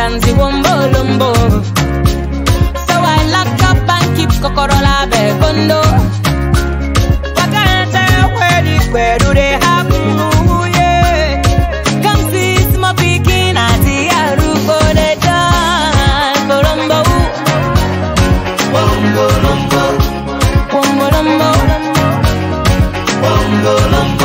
dancing wombo lumbo. So I lock up and keep Kokorola Bekondo. I can't tell where do they happen? Ooh, yeah. Come see my picking at the Arubo de dance Colombo. Wombo lumbo. Wombo lumbo. Wombo lumbo.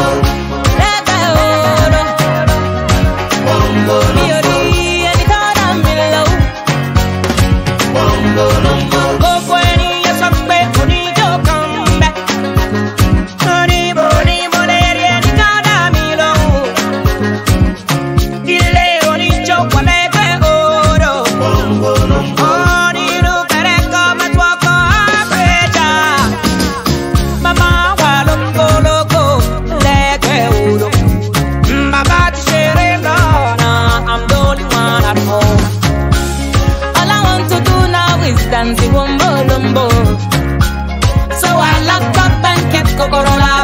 Dancing wombo lumbo. So I locked up and kept Kokorola